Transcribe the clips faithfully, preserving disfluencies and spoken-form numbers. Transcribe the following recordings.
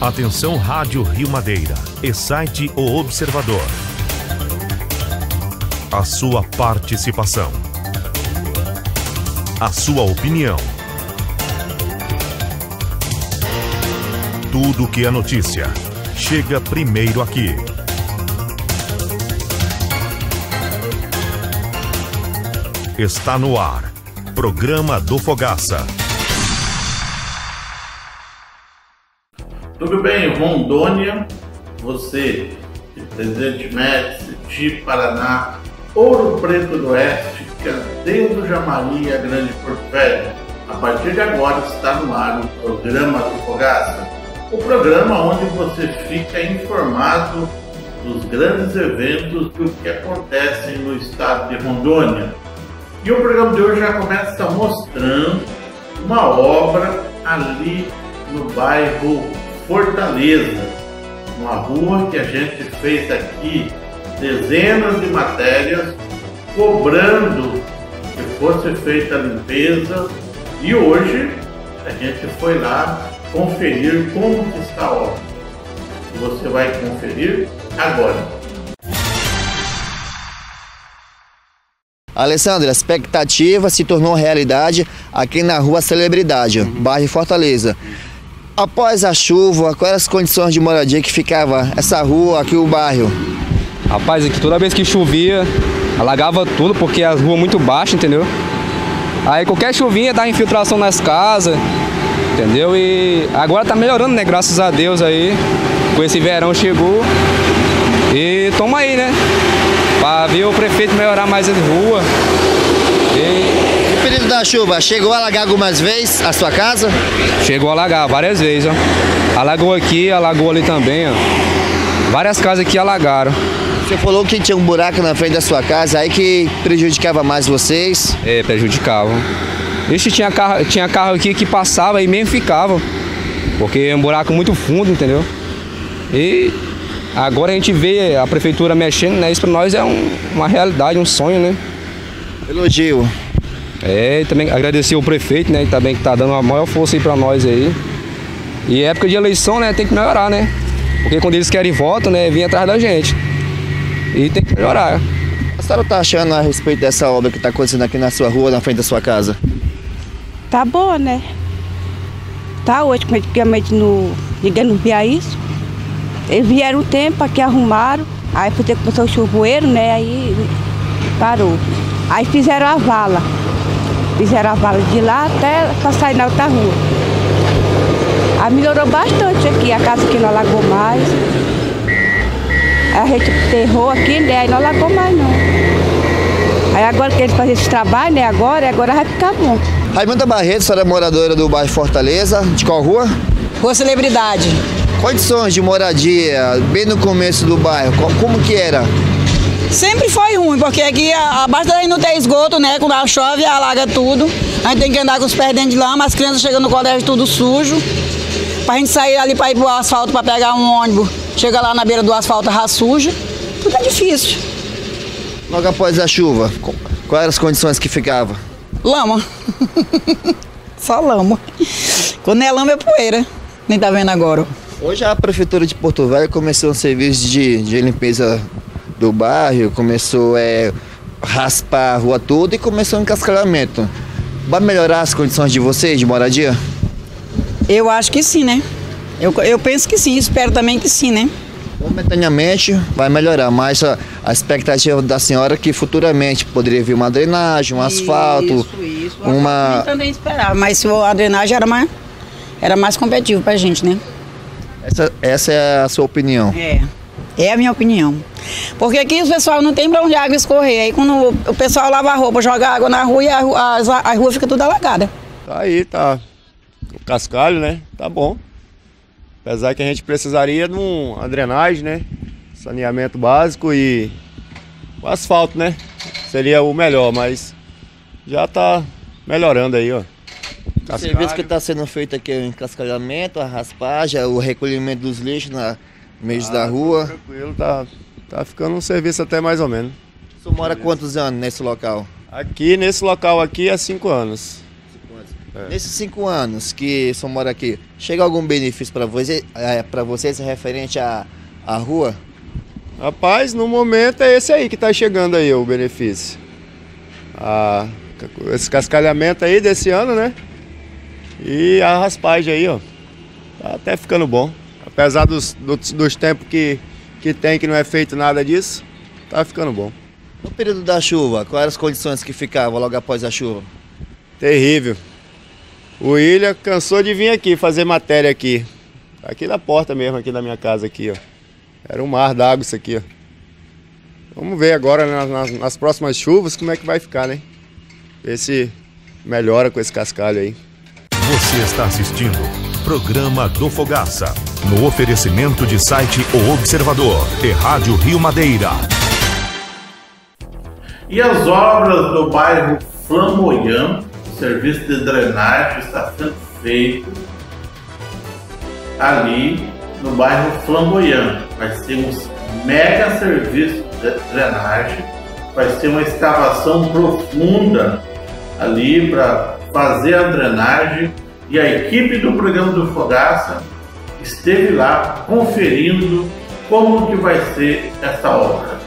Atenção Rádio Rio Madeira e site O Observador. A sua participação. A sua opinião. Tudo que é notícia chega primeiro aqui. Está no ar. Programa do Fogaça. Tudo bem, Rondônia, você de Presidente Médici, de Paraná, Ouro Preto do Oeste, Cadeio do Jamari, a Grande Porto Velho. A partir de agora está no ar o Programa do Fogaça, o programa onde você fica informado dos grandes eventos do que acontecem no estado de Rondônia. E o programa de hoje já começa mostrando uma obra ali no bairro Fortaleza, uma rua que a gente fez aqui dezenas de matérias cobrando que fosse feita a limpeza, e hoje a gente foi lá conferir como está a obra. Você vai conferir agora. Alessandra, a expectativa se tornou realidade aqui na Rua Celebridade, uhum. bairro Fortaleza. Após a chuva, quais as condições de moradia que ficava essa rua aqui, o bairro? Rapaz, aqui toda vez que chovia, alagava tudo, porque a rua é muito baixa, entendeu? Aí qualquer chuvinha dá infiltração nas casas, entendeu? E agora tá melhorando, né? Graças a Deus aí, com esse verão chegou. E toma aí, né? Pra ver o prefeito melhorar mais as ruas. E... No período da chuva, chegou a alagar algumas vezes a sua casa? Chegou a alagar várias vezes, ó. Alagou aqui, alagou ali também, ó. Várias casas aqui alagaram. Você falou que tinha um buraco na frente da sua casa, aí que prejudicava mais vocês? É, prejudicava. Ixi, tinha carro, tinha carro aqui que passava e mesmo ficava. Porque é um buraco muito fundo, entendeu? E agora a gente vê a prefeitura mexendo, né? Isso pra nós é um, uma realidade, um sonho, né? Elogio. É, e também agradecer o prefeito, né? Também que tá dando a maior força aí pra nós aí. E época de eleição, né? Tem que melhorar, né? Porque quando eles querem voto, né? Vem atrás da gente. E tem que melhorar. A senhora tá achando a respeito dessa obra que tá acontecendo aqui na sua rua, na frente da sua casa? Tá boa, né? Tá hoje, praticamente no... Ninguém não via isso. Eles vieram um tempo aqui, arrumaram. Aí começou o chuvoeiro, né? Aí parou. Aí fizeram a vala. Fizeram a vala de lá até para sair na outra rua. Aí melhorou bastante aqui, a casa aqui não alagou mais. A gente enterrou aqui, né? Aí não alagou mais não. Aí agora que eles fazem esse trabalho, né? Agora, agora vai ficar bom. Raimunda Barreto, a senhora é moradora do bairro Fortaleza. De qual rua? Rua Celebridade. Condições de moradia, bem no começo do bairro, como que era? Sempre foi ruim, porque aqui abaixo daí não tem esgoto, né? Quando chove, alaga tudo. A gente tem que andar com os pés dentro de lama, as crianças chegam no colégio tudo sujo. Pra gente sair ali pra ir pro asfalto pra pegar um ônibus, chega lá na beira do asfalto já suja. Tudo é difícil. Logo após a chuva, quais eram as condições que ficava? Lama. Só lama. Quando é lama é poeira. Nem tá vendo agora. Hoje a Prefeitura de Porto Velho começou um serviço de, de limpeza do bairro, começou a é, raspar a rua toda e começou o encascalhamento. Vai melhorar as condições de vocês, de moradia? Eu acho que sim, né? Eu, eu penso que sim, espero também que sim, né? Momentaneamente vai melhorar, mas a, a expectativa da senhora é que futuramente poderia vir uma drenagem, um isso, asfalto, isso. uma... Eu também esperava, mas se a drenagem era mais, era mais competitivo pra gente, né? Essa, essa é a sua opinião? É, é a minha opinião. Porque aqui o pessoal não tem pra onde a água escorrer. Aí quando o pessoal lava a roupa, joga água na rua e a, a, a rua fica tudo alagada. Tá aí, tá. O cascalho, né? Tá bom. Apesar que a gente precisaria de uma drenagem, né? Saneamento básico e o asfalto, né? Seria o melhor, mas já tá melhorando aí, ó. O serviço que está sendo feito aqui é o encascalhamento, a raspagem, o recolhimento dos lixos na meio ah, da rua. Tranquilo, tá, tá ficando um serviço até mais ou menos. O senhor mora quantos anos nesse local? Aqui, nesse local aqui, há cinco anos. Cinco anos. É. Nesses cinco anos que o senhor mora aqui, chega algum benefício para você, é, para vocês referente à, à rua? Rapaz, no momento é esse aí que tá chegando aí, o benefício. Ah, esse cascalhamento aí desse ano, né? E a raspagem aí, ó. Tá até ficando bom. Apesar dos, dos, dos tempos que, que tem que não é feito nada disso, tá ficando bom. No período da chuva, quais eram as condições que ficavam logo após a chuva? Terrível. O William cansou de vir aqui fazer matéria aqui. Aqui na porta mesmo, aqui da minha casa aqui, ó. Era um mar d'água isso aqui, ó. Vamos ver agora nas, nas, nas próximas chuvas como é que vai ficar, né? Ver se melhora com esse cascalho aí. Você está assistindo Programa do Fogaça, no oferecimento de site O Observador e Rádio Rio Madeira. E as obras do bairro Flamboyant, o serviço de drenagem está sendo feito ali no bairro Flamboyant. Vai ser um mega serviço de drenagem, vai ser uma escavação profunda ali para fazer a drenagem, e a equipe do programa do Fogaça esteve lá conferindo como que vai ser essa obra.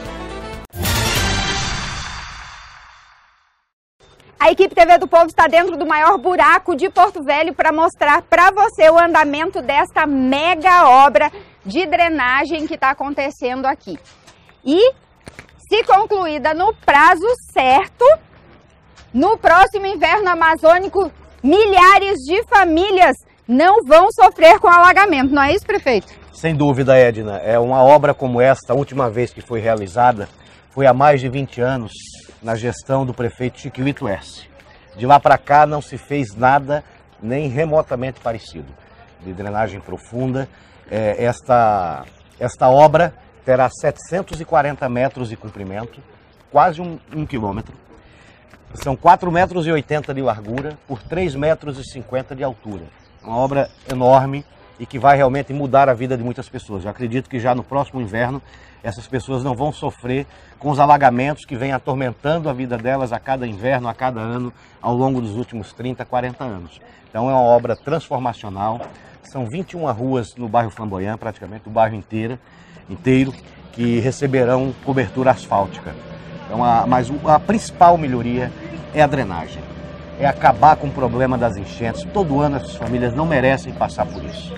A equipe T V do Povo está dentro do maior buraco de Porto Velho para mostrar para você o andamento desta mega obra de drenagem que está acontecendo aqui. E, se concluída no prazo certo, no próximo inverno amazônico, milhares de famílias não vão sofrer com alagamento, não é isso, prefeito? Sem dúvida, Edna. É uma obra como esta, a última vez que foi realizada, foi há mais de vinte anos, na gestão do prefeito Chiquito S. De lá para cá não se fez nada nem remotamente parecido. De drenagem profunda, é, esta, esta obra terá setecentos e quarenta metros de comprimento, quase um, um quilômetro. São quatro metros e oitenta de largura por três metros e cinquenta de altura. Uma obra enorme e que vai realmente mudar a vida de muitas pessoas. Eu acredito que já no próximo inverno essas pessoas não vão sofrer com os alagamentos que vêm atormentando a vida delas a cada inverno, a cada ano, ao longo dos últimos trinta, quarenta anos. Então é uma obra transformacional. São vinte e uma ruas no bairro Flamboyant, praticamente o bairro inteiro, inteiro que receberão cobertura asfáltica. Então, a, mas a principal melhoria é a drenagem, é acabar com o problema das enchentes. Todo ano essas famílias não merecem passar por isso.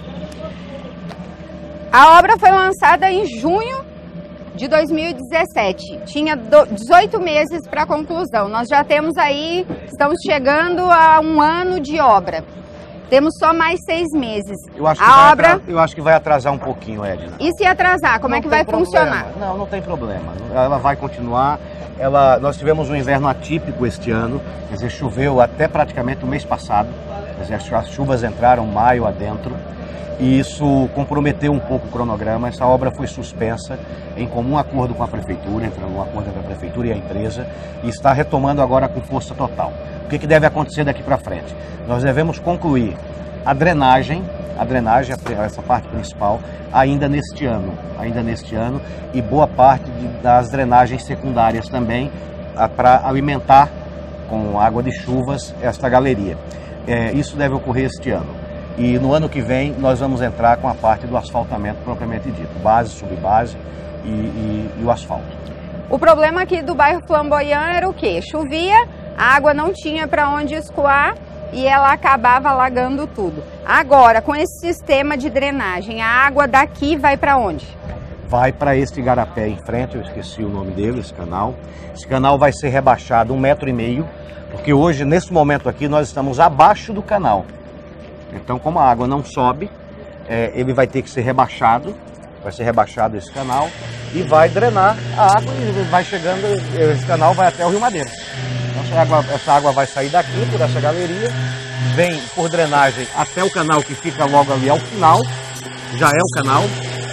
A obra foi lançada em junho de dois mil e dezessete, tinha dezoito meses para conclusão. Nós já temos aí, estamos chegando a um ano de obra. Temos só mais seis meses. Eu acho que, a vai, obra... eu acho que vai atrasar um pouquinho, Edna. E se atrasar, como não é que vai problema. funcionar? Não, não tem problema. Ela vai continuar. Ela, nós tivemos um inverno atípico este ano, quer dizer, choveu até praticamente o mês passado. Quer dizer, as chuvas entraram maio adentro. E isso comprometeu um pouco o cronograma. Essa obra foi suspensa em comum acordo com a Prefeitura, entre um acordo entre a Prefeitura e a empresa, e está retomando agora com força total. O que, que deve acontecer daqui para frente? Nós devemos concluir a drenagem, a drenagem, essa parte principal, ainda neste ano, ainda neste ano, e boa parte de, das drenagens secundárias também, para alimentar com água de chuvas esta galeria. É, isso deve ocorrer este ano. E no ano que vem nós vamos entrar com a parte do asfaltamento propriamente dito, base, subbase e, e, e o asfalto. O problema aqui do bairro Flamboyant era o quê? Chovia, a água não tinha para onde escoar e ela acabava alagando tudo. Agora, com esse sistema de drenagem, a água daqui vai para onde? Vai para este igarapé em frente, eu esqueci o nome dele, esse canal. Esse canal vai ser rebaixado um metro e meio, porque hoje, nesse momento aqui, nós estamos abaixo do canal. Então, como a água não sobe, é, ele vai ter que ser rebaixado, vai ser rebaixado esse canal e vai drenar a água e vai chegando, esse canal vai até o Rio Madeira. Então, essa água, essa água vai sair daqui, por essa galeria, vem por drenagem até o canal que fica logo ali ao final, já é o canal,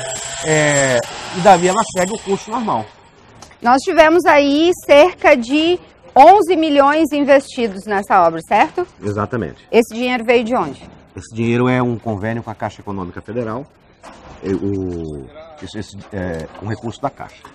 é, e dali ela segue o curso normal. Nós tivemos aí cerca de onze milhões investidos nessa obra, certo? Exatamente. Esse dinheiro veio de onde? Esse dinheiro é um convênio com a Caixa Econômica Federal, é, o, esse, esse, é um recurso da Caixa.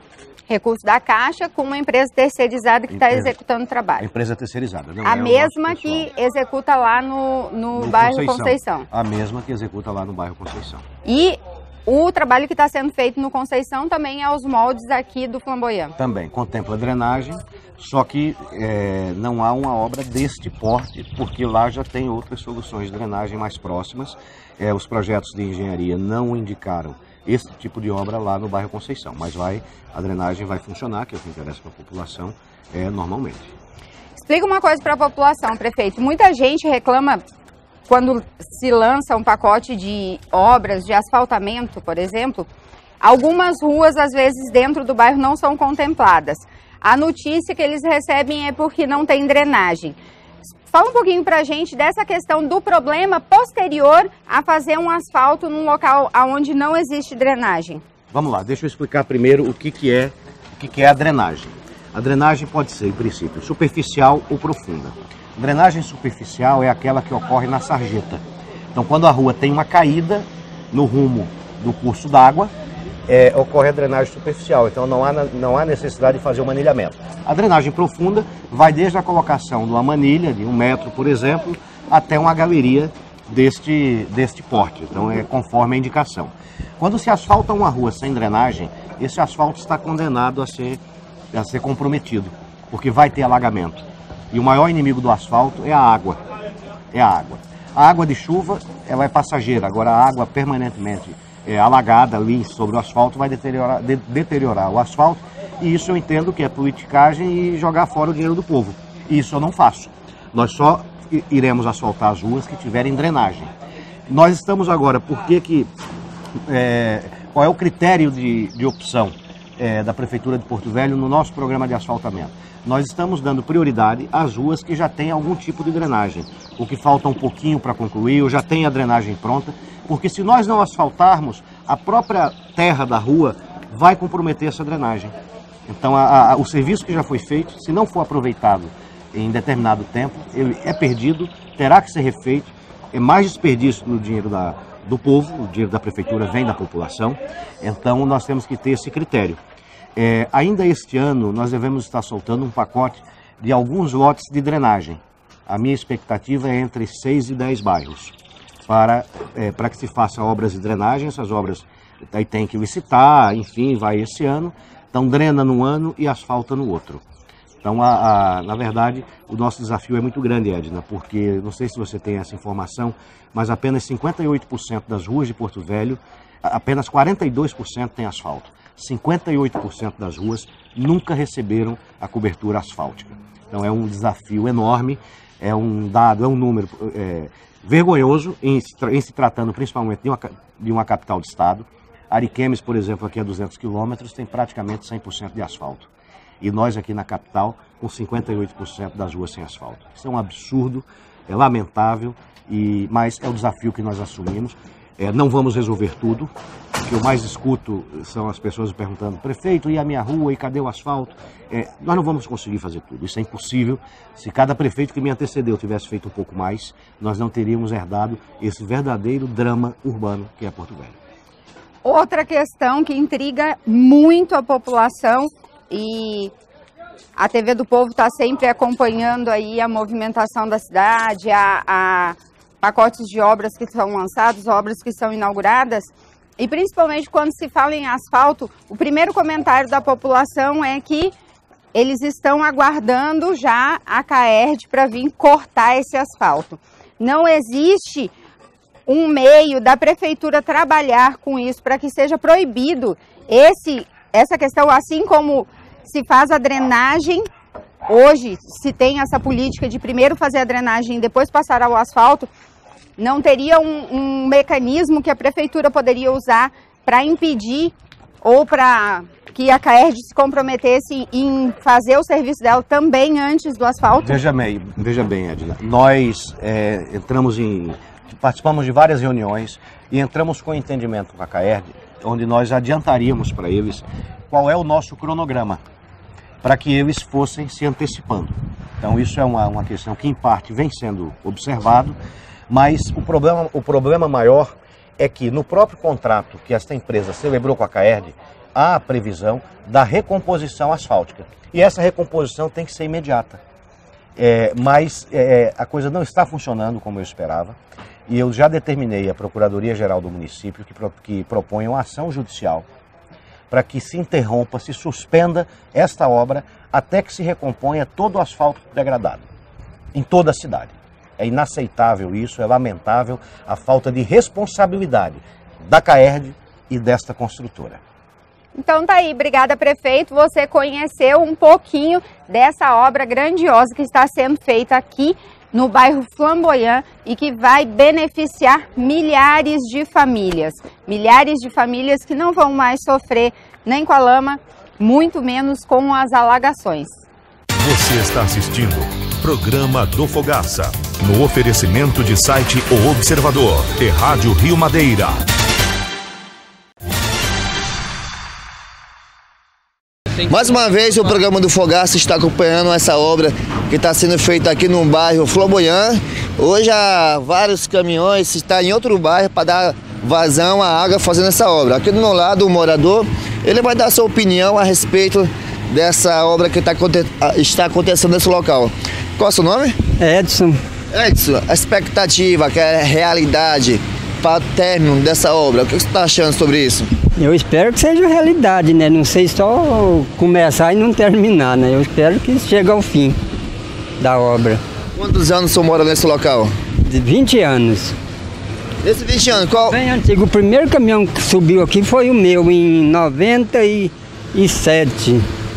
Recurso da Caixa com uma empresa terceirizada que está executando o trabalho. A empresa terceirizada, não A é mesma que executa lá no, no, no bairro Conceição. Conceição. A mesma que executa lá no bairro Conceição. E o trabalho que está sendo feito no Conceição também é os moldes aqui do Flamboyant. Também contempla drenagem, só que é, não há uma obra deste porte, porque lá já tem outras soluções de drenagem mais próximas. É, os projetos de engenharia não indicaram esse tipo de obra lá no bairro Conceição, mas vai, a drenagem vai funcionar, que é o que interessa para a população, é, normalmente. Explica uma coisa para a população, prefeito. Muita gente reclama quando se lança um pacote de obras de asfaltamento, por exemplo, algumas ruas, às vezes, dentro do bairro não são contempladas. A notícia que eles recebem é porque não tem drenagem. Fala um pouquinho para a gente dessa questão do problema posterior a fazer um asfalto num local onde não existe drenagem. Vamos lá, deixa eu explicar primeiro o que, que, é, o que, que é a drenagem. A drenagem pode ser, em princípio, superficial ou profunda. A drenagem superficial é aquela que ocorre na sarjeta. Então, quando a rua tem uma caída no rumo do curso d'água, É, ocorre a drenagem superficial, então não há, não há necessidade de fazer o manilhamento. A drenagem profunda vai desde a colocação de uma manilha, de um metro, por exemplo, até uma galeria deste, deste porte, então é conforme a indicação. Quando se asfalta uma rua sem drenagem, esse asfalto está condenado a ser, a ser comprometido, porque vai ter alagamento. E o maior inimigo do asfalto é a água, é a água. A água de chuva, ela é passageira, agora a água permanentemente É, alagada ali sobre o asfalto vai deteriorar, de, deteriorar o asfalto, e isso eu entendo que é politicagem e jogar fora o dinheiro do povo. E isso eu não faço. Nós só iremos asfaltar as ruas que tiverem drenagem. Nós estamos agora, por que que, é, qual é o critério de, de opção é, da Prefeitura de Porto Velho no nosso programa de asfaltamento? Nós estamos dando prioridade às ruas que já têm algum tipo de drenagem, o que falta um pouquinho para concluir, ou já tem a drenagem pronta, porque se nós não asfaltarmos, a própria terra da rua vai comprometer essa drenagem. Então, a, a, o serviço que já foi feito, se não for aproveitado em determinado tempo, ele é perdido, terá que ser refeito, é mais desperdício no dinheiro da, do povo, o dinheiro da prefeitura vem da população, então nós temos que ter esse critério. É, ainda este ano, nós devemos estar soltando um pacote de alguns lotes de drenagem. A minha expectativa é entre seis e dez bairros. Para, é, para que se faça obras de drenagem, essas obras aí tem que licitar, enfim, vai esse ano, então drena num ano e asfalta no outro. Então, a, a, na verdade, o nosso desafio é muito grande, Edna, porque, não sei se você tem essa informação, mas apenas cinquenta e oito por cento das ruas de Porto Velho, apenas quarenta e dois por cento tem asfalto. cinquenta e oito por cento das ruas nunca receberam a cobertura asfáltica. Então, é um desafio enorme, é um dado, é um número é, vergonhoso em, em se tratando principalmente de uma, de uma capital de estado. Ariquemes, por exemplo, aqui a duzentos quilômetros, tem praticamente cem por cento de asfalto. E nós aqui na capital, com cinquenta e oito por cento das ruas sem asfalto. Isso é um absurdo, é lamentável, e, mas é o desafio que nós assumimos. É, não vamos resolver tudo. O que eu mais escuto são as pessoas perguntando: prefeito, e a minha rua, e cadê o asfalto? É, nós não vamos conseguir fazer tudo, isso é impossível. Se cada prefeito que me antecedeu tivesse feito um pouco mais, nós não teríamos herdado esse verdadeiro drama urbano que é Porto Velho. Outra questão que intriga muito a população, e a T V do Povo está sempre acompanhando aí a movimentação da cidade, a, a pacotes de obras que são lançados, obras que são inauguradas, e principalmente quando se fala em asfalto, o primeiro comentário da população é que eles estão aguardando já a CAERD para vir cortar esse asfalto. Não existe um meio da prefeitura trabalhar com isso para que seja proibido esse, essa questão, assim como se faz a drenagem. Hoje se tem essa política de primeiro fazer a drenagem e depois passar ao asfalto. Não teria um, um mecanismo que a prefeitura poderia usar para impedir ou para que a CAERD se comprometesse em fazer o serviço dela também antes do asfalto? Veja bem, veja bem, Edna, nós é, entramos em, participamos de várias reuniões e entramos com entendimento com a CAERD, onde nós adiantaríamos para eles qual é o nosso cronograma, para que eles fossem se antecipando. Então isso é uma, uma questão que em parte vem sendo observado, mas o problema, o problema maior é que no próprio contrato que esta empresa celebrou com a CAERD, há a previsão da recomposição asfáltica. E essa recomposição tem que ser imediata. É, mas é, a coisa não está funcionando como eu esperava. E eu já determinei à Procuradoria-Geral do município que, pro, que proponha uma ação judicial para que se interrompa, se suspenda esta obra até que se recomponha todo o asfalto degradado, em toda a cidade. É inaceitável isso, é lamentável a falta de responsabilidade da CAERD e desta construtora. Então tá aí, obrigada prefeito, você conheceu um pouquinho dessa obra grandiosa que está sendo feita aqui no bairro Flamboyant e que vai beneficiar milhares de famílias. Milhares de famílias que não vão mais sofrer nem com a lama, muito menos com as alagações. Você está assistindo Programa do Fogaça, no oferecimento de site O Observador e Rádio Rio Madeira. Mais uma vez o programa do Fogaça está acompanhando essa obra que está sendo feita aqui no bairro Flamboyant. Hoje há vários caminhões, está em outro bairro para dar vazão à água fazendo essa obra. Aqui do meu lado o morador, ele vai dar sua opinião a respeito dessa obra que tá, está acontecendo nesse local. Qual é o seu nome? Edson. Edson, a expectativa, que é a realidade para o término dessa obra, o que você está achando sobre isso? Eu espero que seja realidade, né? Não sei só começar e não terminar, né? Eu espero que chegue ao fim da obra. Quantos anos você mora nesse local? De vinte anos. Desses vinte anos, qual? Bem antigo. O primeiro caminhão que subiu aqui foi o meu, em noventa e sete.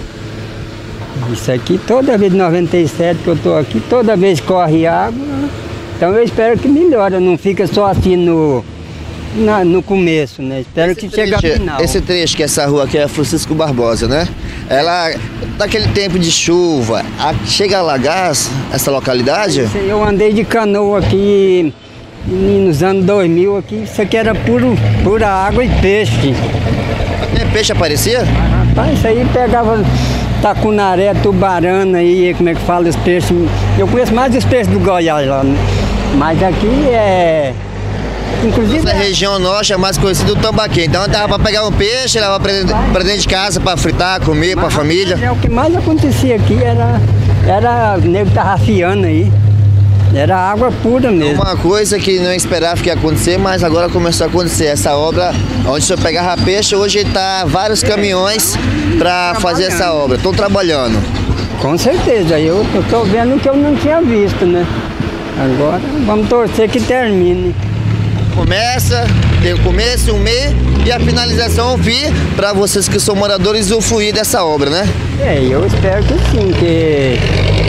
Isso aqui, toda vez, em noventa e sete que eu estou aqui, toda vez corre água. Então eu espero que melhore, não fica só assim no, na, no começo, né? Espero esse que chegue ao final. Esse trecho que essa rua aqui é Francisco Barbosa, né? Ela, daquele tempo de chuva, a, chega a alagar essa localidade? Eu andei de canoa aqui nos anos dois mil, aqui, isso aqui era puro, pura água e peixe. Até peixe aparecia? Ah, rapaz, isso aí pegava tacunaré, tubarana aí, como é que fala os peixes. Eu conheço mais os peixes do Goiás lá, né? Mas aqui é... Inclusive... Essa região norte é mais conhecida do tambaqui, então dava para pegar um peixe, levar para dentro de casa para fritar, comer para a família. É, o que mais acontecia aqui era, era o nego tarrafiando aí. Era água pura mesmo. Uma coisa que não esperava que ia acontecer, mas agora começou a acontecer. Essa obra, onde o senhor pegava peixe, hoje está vários caminhões para fazer essa obra. Estão trabalhando. Com certeza, eu estou vendo que eu não tinha visto, né? Agora vamos torcer que termine. Começa, tem o começo, o meio e a finalização ao fim, para vocês que são moradores usufruir dessa obra, né? É, eu espero que sim, que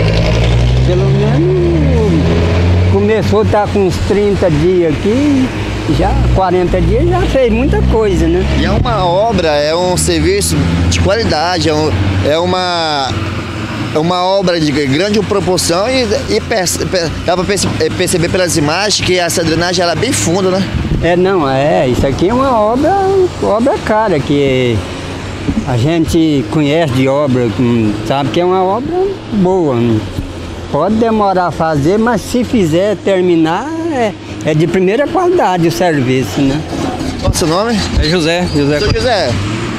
pelo menos começou a estar com uns trinta dias aqui, já quarenta dias já fez muita coisa, né? E é uma obra, é um serviço de qualidade, é, um, é uma... É uma obra de grande proporção e, e perce, dá para perceber pelas imagens que essa drenagem ela é bem funda, né? É, não, é, isso aqui é uma obra, obra cara, que a gente conhece de obra, sabe que é uma obra boa. Pode demorar a fazer, mas se fizer terminar, é, é de primeira qualidade o serviço, né? Qual é o seu nome? É José. José. Seu José,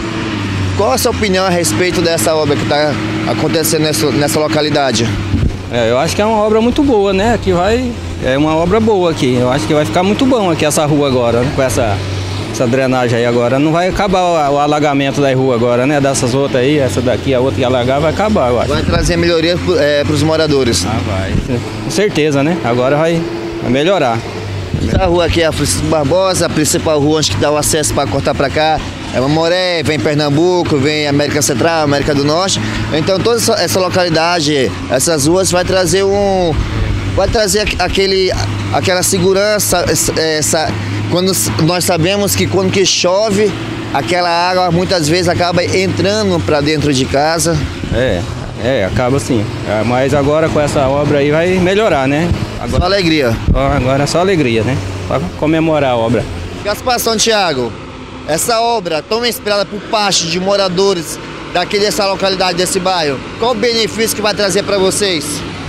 qual a sua opinião a respeito dessa obra que está acontecendo nessa, nessa localidade? É, eu acho que é uma obra muito boa, né? Aqui vai, é uma obra boa aqui. Eu acho que vai ficar muito bom aqui essa rua agora, né? Com essa, essa drenagem aí agora. Não vai acabar o, o alagamento da rua agora, né? Dessas outras aí, essa daqui, a outra que alagar, vai acabar, eu acho. Vai trazer melhoria é, para os moradores. Ah, vai. Com certeza, né? Agora vai, vai melhorar. Essa rua aqui é a Francisco Barbosa, a principal rua onde que dá o acesso para cortar para cá. É Mamoré, vem Pernambuco, vem América Central, América do Norte. Então toda essa, essa localidade, essas ruas vai trazer um, vai trazer aquele, aquela segurança. Essa, quando nós sabemos que quando que chove, aquela água muitas vezes acaba entrando para dentro de casa. É, é, acaba sim. É, mas agora com essa obra aí vai melhorar, né? Agora, só alegria. Agora é só alegria, né? Para comemorar a obra. Gaspar Santiago, essa obra tão inspirada por parte de moradores daqui dessa localidade, desse bairro, qual o benefício que vai trazer para vocês?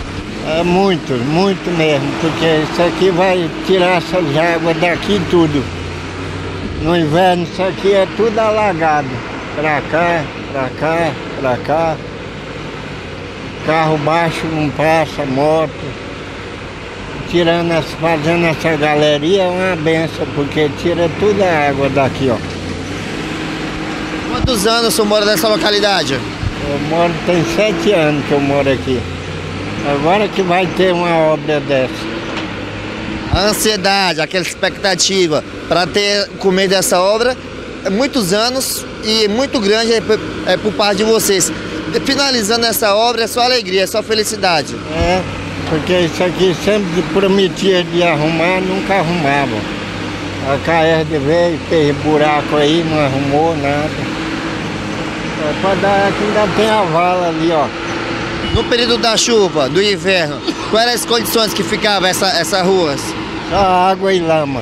É muito, muito mesmo, porque isso aqui vai tirar essas águas daqui tudo. No inverno isso aqui é tudo alagado. pra cá, pra cá, pra cá. Carro baixo não passa, moto. Tirando, essa, fazendo essa galeria é uma benção, porque tira toda a água daqui, ó. Quantos anos o senhor mora nessa localidade? Eu moro, tem sete anos que eu moro aqui. Agora que vai ter uma obra dessa. A ansiedade, aquela expectativa para ter comer dessa obra, é muitos anos e muito grande é, é por parte de vocês. Finalizando essa obra é só alegria, é só felicidade. É, porque isso aqui sempre prometia de arrumar, nunca arrumava. A K R veio, fez buraco aí, não arrumou nada. É pra dar, aqui ainda tem a vala ali, ó. No período da chuva, do inverno, quais eram as condições que ficavam essa, essas ruas? Só água e lama.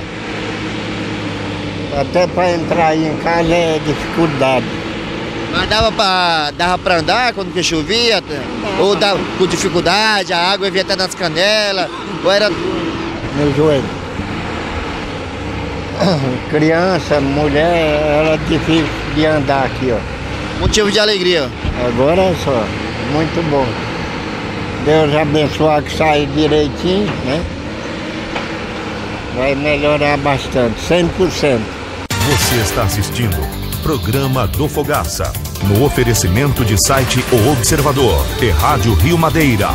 Até para entrar aí em casa é dificuldade. Mas dava para dava pra andar quando que chovia? Ou dava com dificuldade, a água vinha até nas canelas? Ou era... No joelho. Criança, mulher, era difícil de andar aqui, ó. Motivo de alegria. Agora é só, muito bom. Deus abençoe que saia direitinho, né? Vai melhorar bastante, cem por cento. Você está assistindo Programa do Fogaça, no oferecimento de site O Observador e Rádio Rio Madeira.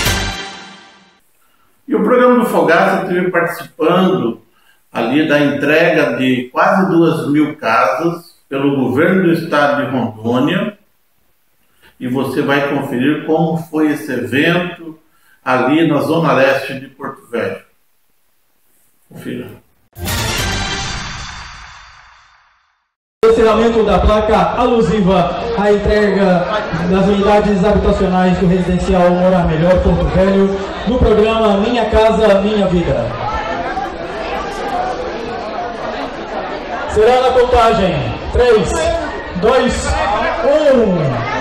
E o Programa do Fogaça esteve participando ali da entrega de quase duas mil casas pelo governo do estado de Rondônia. E você vai conferir como foi esse evento ali na zona leste de Porto Velho. Confira. O encerramento da placa alusiva à entrega das unidades habitacionais do residencial Morar Melhor Porto Velho no programa Minha Casa Minha Vida. Será na contagem três, dois, um.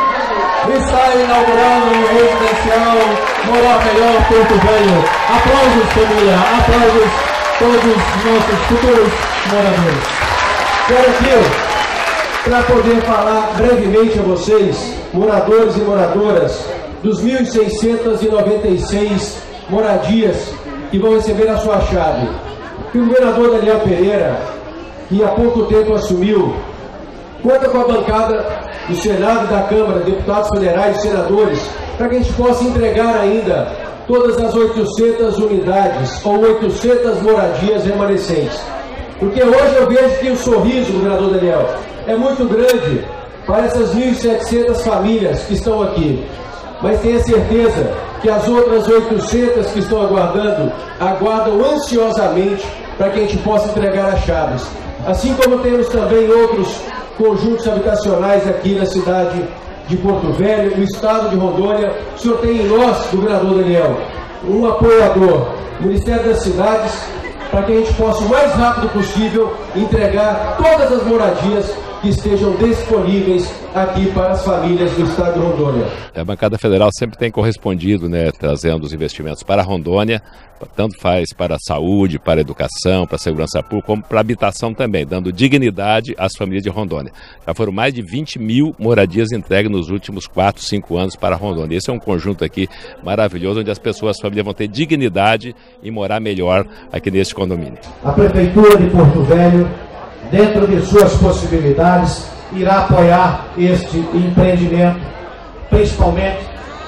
Está inaugurando o residencial Morar Melhor Porto Velho. Aplausos, família, aplausos todos os nossos futuros moradores. Quero aqui, para poder falar brevemente a vocês, moradores e moradoras, dos mil seiscentas e noventa e seis moradias que vão receber a sua chave. E o governador Daniel Pereira, que há pouco tempo assumiu, conta com a bancada do Senado e da Câmara, deputados federais e senadores, para que a gente possa entregar ainda todas as oitocentas unidades ou oitocentas moradias remanescentes. Porque hoje eu vejo que o sorriso, governador Daniel, é muito grande para essas mil e setecentas famílias que estão aqui. Mas tenha certeza que as outras oitocentas que estão aguardando, aguardam ansiosamente para que a gente possa entregar as chaves. Assim como temos também outros conjuntos habitacionais aqui na cidade de Porto Velho, no estado de Rondônia. O senhor tem em nós, governador Daniel, um apoiador, o Ministério das Cidades, para que a gente possa o mais rápido possível entregar todas as moradias que estejam disponíveis aqui para as famílias do estado de Rondônia. A bancada federal sempre tem correspondido, né, trazendo os investimentos para a Rondônia, tanto faz para a saúde, para a educação, para a segurança pública, como para a habitação também, dando dignidade às famílias de Rondônia. Já foram mais de vinte mil moradias entregues nos últimos quatro, cinco anos para a Rondônia. Esse é um conjunto aqui maravilhoso, onde as pessoas, as famílias vão ter dignidade e morar melhor aqui neste condomínio. A Prefeitura de Porto Velho, dentro de suas possibilidades, irá apoiar este empreendimento, principalmente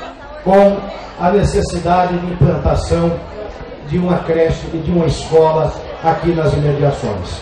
com a necessidade de implantação de uma creche e de uma escola aqui nas imediações.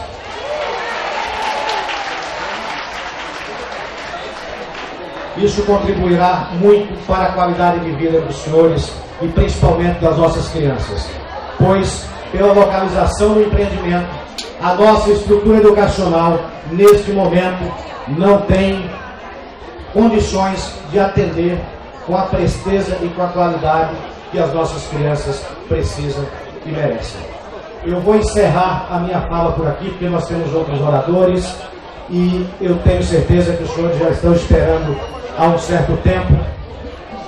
Isso contribuirá muito para a qualidade de vida dos senhores e principalmente das nossas crianças, pois pela localização do empreendimento, a nossa estrutura educacional, neste momento, não tem condições de atender com a presteza e com a qualidade que as nossas crianças precisam e merecem. Eu vou encerrar a minha fala por aqui, porque nós temos outros oradores, e eu tenho certeza que os senhores já estão esperando há um certo tempo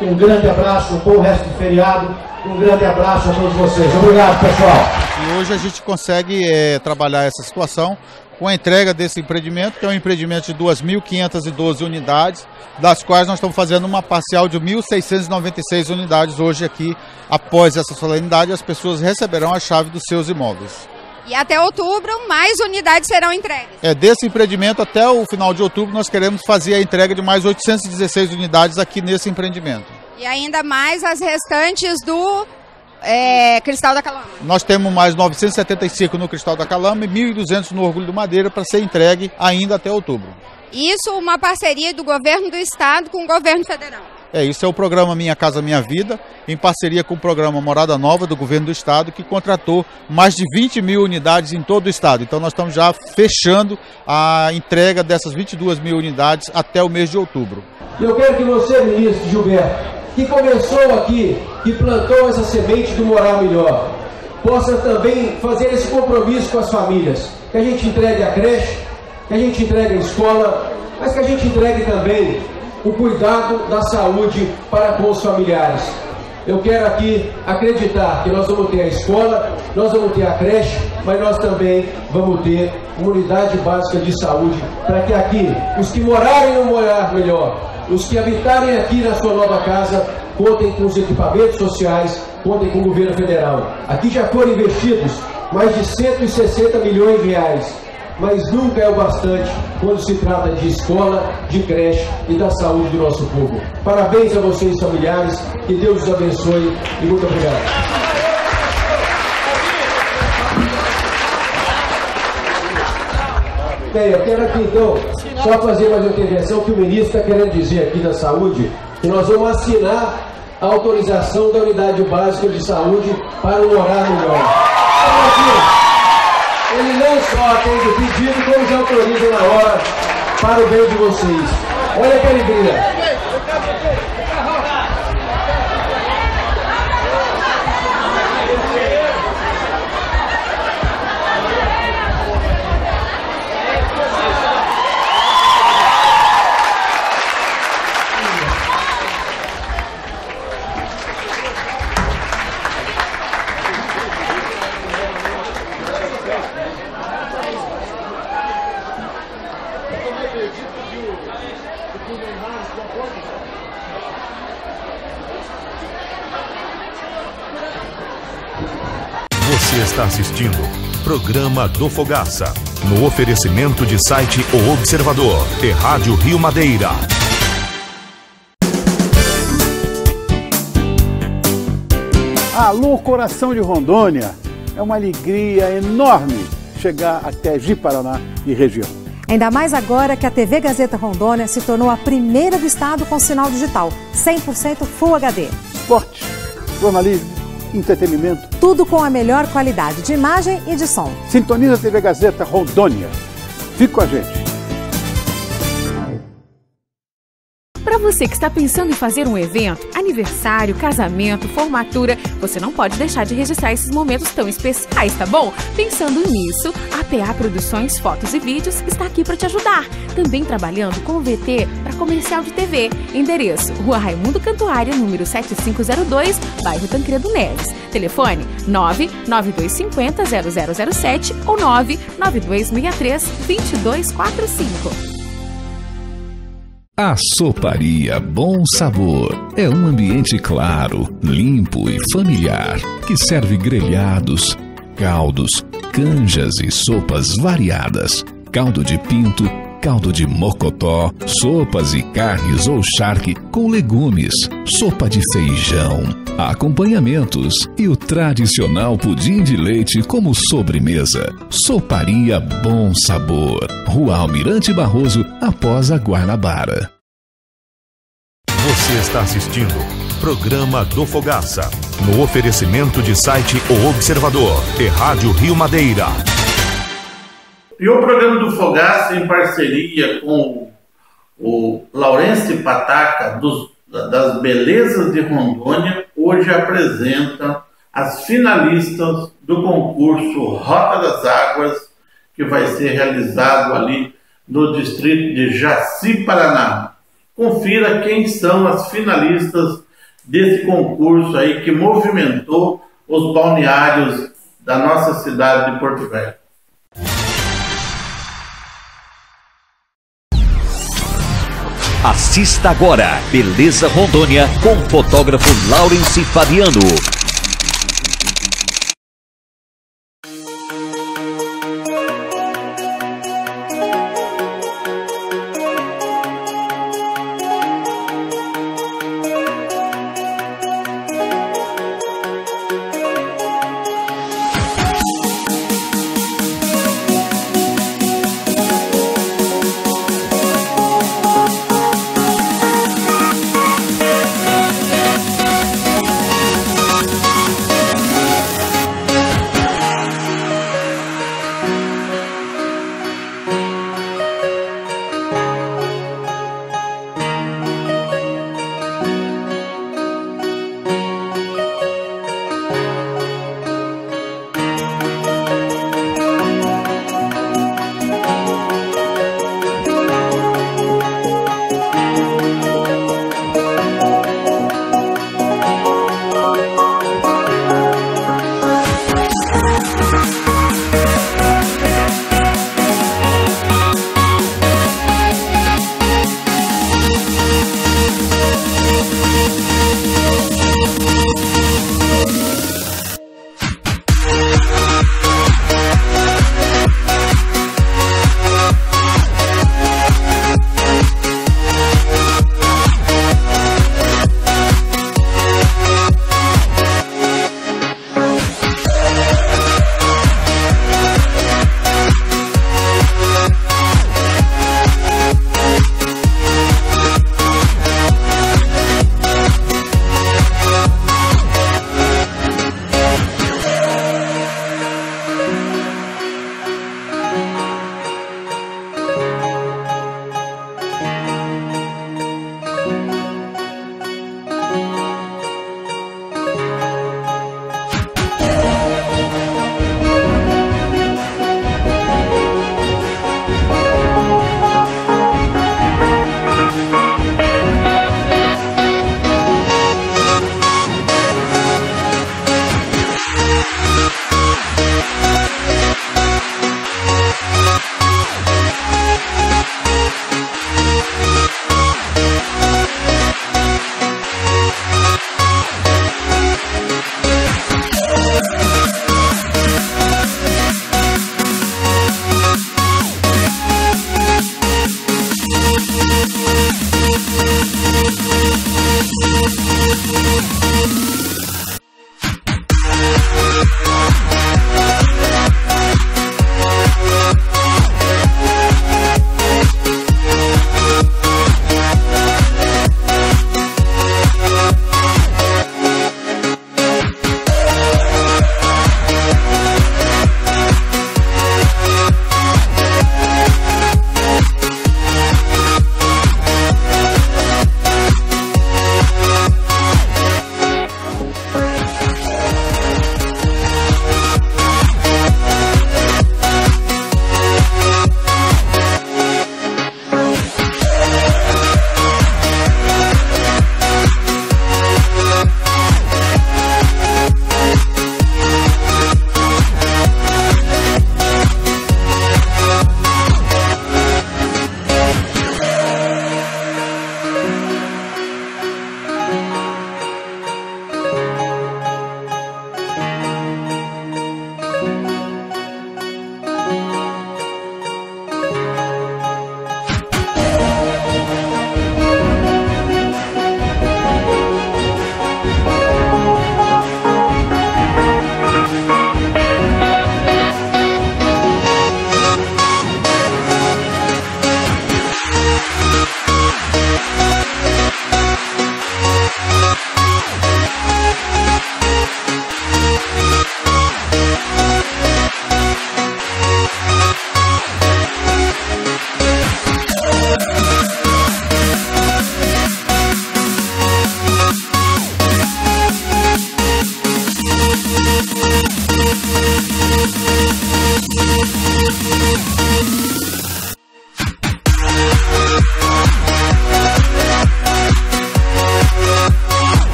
Um grande abraço, um bom resto de feriado. Um grande abraço a todos vocês. Obrigado, pessoal. E hoje a gente consegue é, trabalhar essa situação com a entrega desse empreendimento, que é um empreendimento de duas mil quinhentas e doze unidades, das quais nós estamos fazendo uma parcial de mil seiscentas e noventa e seis unidades hoje aqui. Após essa solenidade, as pessoas receberão a chave dos seus imóveis. E até outubro, mais unidades serão entregues. É, desse empreendimento, até o final de outubro, nós queremos fazer a entrega de mais oitocentas e dezesseis unidades aqui nesse empreendimento. E ainda mais as restantes do é, Cristal da Calama. Nós temos mais novecentos e setenta e cinco no Cristal da Calama e mil e duzentos no Orgulho do Madeira para ser entregue ainda até outubro. Isso uma parceria do governo do estado com o governo federal. É, isso é o programa Minha Casa Minha Vida, em parceria com o programa Morada Nova do governo do estado, que contratou mais de vinte mil unidades em todo o estado. Então nós estamos já fechando a entrega dessas vinte e duas mil unidades até o mês de outubro. Eu quero que você, ministro Gilberto, que começou aqui, que plantou essa semente do morar melhor, possa também fazer esse compromisso com as famílias, que a gente entregue a creche, que a gente entregue a escola, mas que a gente entregue também o cuidado da saúde para com os familiares. Eu quero aqui acreditar que nós vamos ter a escola, nós vamos ter a creche, mas nós também vamos ter uma unidade básica de saúde, para que aqui, os que morarem no morar melhor, os que habitarem aqui na sua nova casa, contem com os equipamentos sociais, contem com o governo federal. Aqui já foram investidos mais de cento e sessenta milhões de reais, mas nunca é o bastante quando se trata de escola, de creche e da saúde do nosso povo. Parabéns a vocês, familiares, que Deus os abençoe e muito obrigado. Bem, eu quero aqui então só fazer mais uma intervenção que o ministro está querendo dizer aqui da saúde, que nós vamos assinar a autorização da unidade básica de saúde para o morar melhor. Então, aqui, ele não só atende o pedido, como já autoriza na hora para o bem de vocês. Olha que alegria. Você está assistindo Programa do Fogaça, no oferecimento de site O Observador e Rádio Rio Madeira. Alô, coração de Rondônia! É uma alegria enorme chegar até Ji-Paraná e região. Ainda mais agora que a T V Gazeta Rondônia se tornou a primeira do estado com sinal digital, cem por cento Full H D. Esporte, jornalismo, entretenimento. Tudo com a melhor qualidade de imagem e de som. Sintoniza a T V Gazeta Rondônia. Fique com a gente. Para você que está pensando em fazer um evento, aniversário, casamento, formatura, você não pode deixar de registrar esses momentos tão especiais, tá bom? Pensando nisso, a P A Produções Fotos e Vídeos está aqui para te ajudar. Também trabalhando com o V T para comercial de T V. Endereço: Rua Raimundo Cantuária, número sete cinco zero dois, bairro Tancredo Neves. Telefone nove nove dois cinco zero zero zero zero sete ou nove nove dois seis três dois dois quatro cinco. A Soparia Bom Sabor é um ambiente claro, limpo e familiar que serve grelhados, caldos, canjas e sopas variadas, caldo de pinto, caldo de mocotó, sopas e carnes ou charque com legumes, sopa de feijão, acompanhamentos e o tradicional pudim de leite como sobremesa. Soparia Bom Sabor, Rua Almirante Barroso, após a Guanabara. Você está assistindo Programa do Fogaça, no oferecimento de site O Observador e Rádio Rio Madeira. E o programa do Fogaça, em parceria com o Laurence Pataca, dos, das Belezas de Rondônia, hoje apresenta as finalistas do concurso Rota das Águas, que vai ser realizado ali no distrito de Jaci, Paraná. Confira quem são as finalistas desse concurso aí que movimentou os balneários da nossa cidade de Porto Velho. Assista agora Beleza Rondônia com o fotógrafo Laurence Fabiano.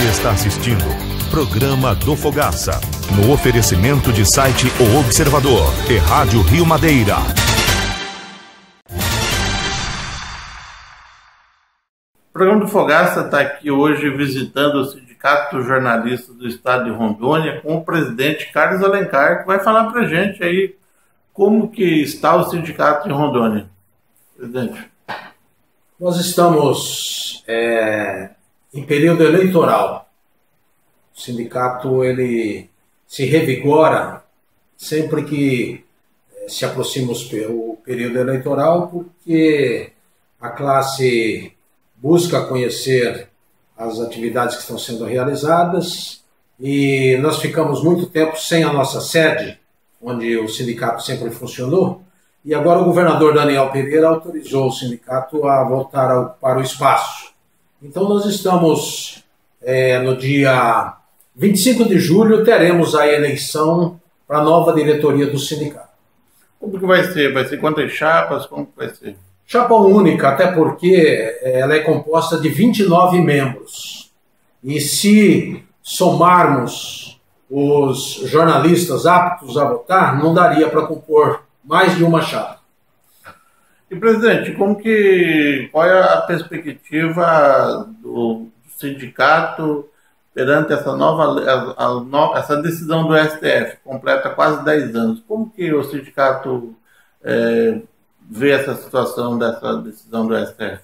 Você está assistindo Programa do Fogaça, no oferecimento de site O Observador e Rádio Rio Madeira. O Programa do Fogaça está aqui hoje visitando o Sindicato dos Jornalistas do Estado de Rondônia com o presidente Carlos Alencar, que vai falar para a gente aí como que está o sindicato em Rondônia. Presidente. Nós estamos é, em período eleitoral. O sindicato ele se revigora sempre que é, se aproxima o período eleitoral, porque a classe busca conhecer as atividades que estão sendo realizadas e nós ficamos muito tempo sem a nossa sede, onde o sindicato sempre funcionou, e agora o governador Daniel Pereira autorizou o sindicato a voltar a ocupar o espaço. Então nós estamos, é, no dia vinte e cinco de julho, teremos a eleição para a nova diretoria do sindicato. Como que vai ser? Vai ser quantas chapas? Como que vai ser? Chapa única, até porque ela é composta de vinte e nove membros. E se somarmos os jornalistas aptos a votar, não daria para compor mais de uma chapa. E, presidente, como que, qual é a perspectiva do sindicato perante essa nova a, a, a, essa decisão do S T F, completa quase dez anos? Como que o sindicato é, vê essa situação dessa decisão do S T F?